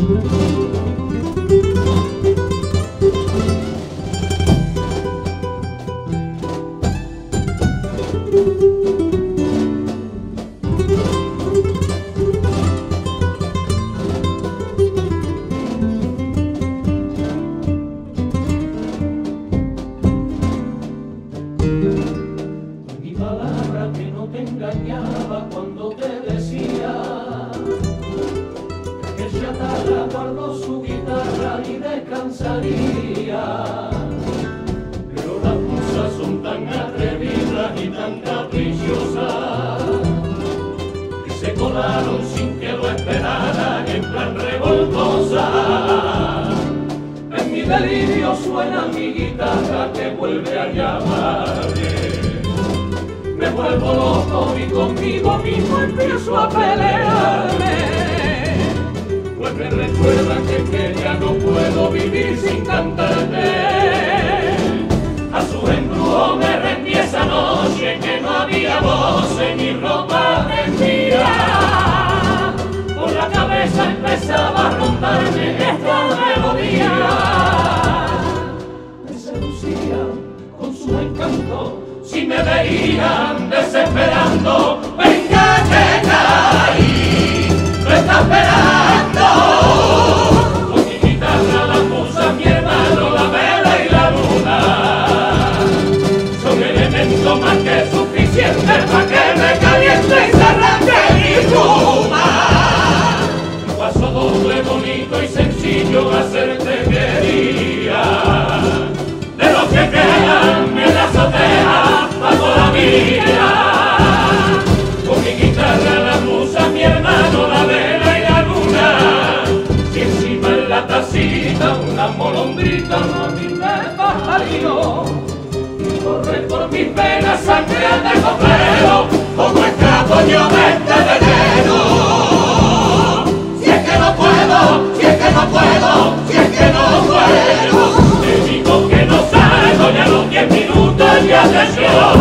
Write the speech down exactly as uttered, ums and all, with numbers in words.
Mi palabra que no te engañaba cuando te decía que el chatarra guardó su guitarra y descansaría. Pero las musas son tan atrevidas y tan caprichosas que se colaron sin que lo esperaran en plan revoltosa. En mi delirio suena mi guitarra que vuelve a llamarme. Me vuelvo loco y conmigo mismo empiezo a pelearme. Pues me recuerda que, que ya no puedo vivir sin cantarte. A su embrujo me rendí esa noche que no había voz en mi ropa rendida. Por la cabeza empezaba a rondarme esta melodía. Me seducía con su encanto. Si me veían desesperando, venga que caí, me está esperando. Con mi guitarra, la musa, mi hermano, la vela y la luna son elementos más que suficientes para que me caliente y se arranque mi pluma. Un paso doble, bonito y sencillo, hacerte quería. De los que quedan en la azotea, pago la vida. Con mi guitarra, la musa, mi hermano, la vela y la luna. Si encima en la tacita una molondrita, no tiene pajarillo. Y corre por mis venas sangre de copero, como escapo yo de este veneno. Si es que no puedo, si es que no puedo, si es que no puedo. Te digo que no salgo, ya los diez minutos ya te llevo.